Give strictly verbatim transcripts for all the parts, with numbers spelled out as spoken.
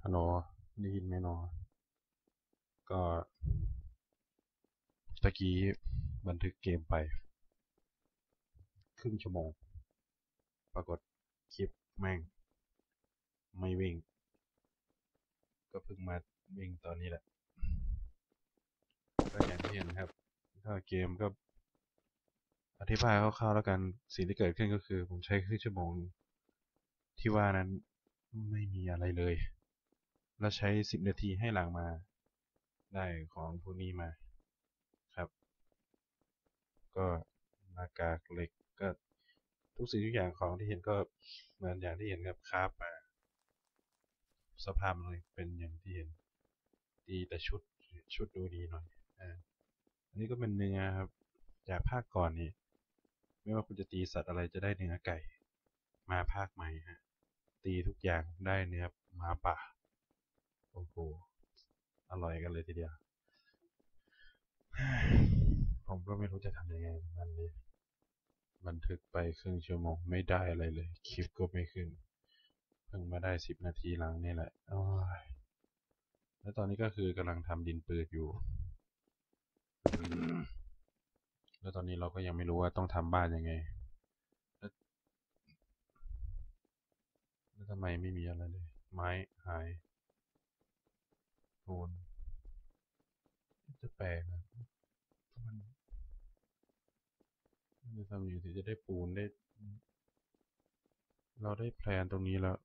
ฮัลโหลได้ยินไหมเนาะก็ตะกี้บันทึกเกมไปครึ่งชั่วโมงปรากฏคลิปแม่งไม่วิ่งก็เพิ่งมาวิ่งตอนนี้แหละก็อย่างที่เห็นครับก็เกมก็อธิบายคร่าวๆแล้วกันสิ่งที่เกิดขึ้นก็คือผมใช้ครึ่งชั่วโมงที่ว่านั้นไม่มีอะไรเลยแล้วใช้สิบนาทีให้หลังมาได้ของพวกนี้มาครับก็หน้ากากเหล็กก็ทุกสิ่งทุกอย่างของที่เห็นก็เหมือนอย่างที่เห็นครับคราฟมาสภาพมันเลยเป็นอย่างที่เห็นดีแต่ชุดชุดดูดีหน่อยอ่าอันนี้ก็เป็นเนื้อครับจากภาคก่อนนี่ไม่ว่าคุณจะตีสัตว์อะไรจะได้เนื้อไก่มาภาคใหม่ฮะตีทุกอย่างได้เนื้อหมาป่าโอ้โหอร่อยกันเลยทีเดียวผมก็ไม่รู้จะทำยังไงมันนี้บันทึกไปครึ่งชั่วโมงไม่ได้อะไรเลยคลิปก็ไม่ขึ้นเพิ่งมาได้สิบนาทีหลังนี่แหละโอ้ยแล้วตอนนี้ก็คือกำลังทำดินปืนอยู่แล้วตอนนี้เราก็ยังไม่รู้ว่าต้องทำบ้านยังไงแล้วแล้วทำไมไม่มีอะไรเลยไม้หายปูนจะแปลกนะมันมันจะทำอยู่ถึงจะได้ปูนได้เราได้แพลนตรงนี้แล้ว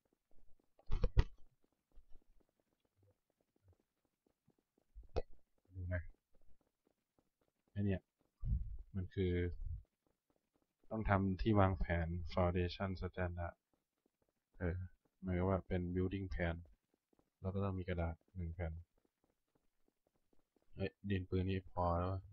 ดูนะไอเนี่ยมันคือต้องทำที่วางแผน foundation standard เออหมายว่าเป็น building plan แล้วก็ต้องมีกระดาษหนึ่งแผ่นเอ้ยดินปืนนี้พอแล้ว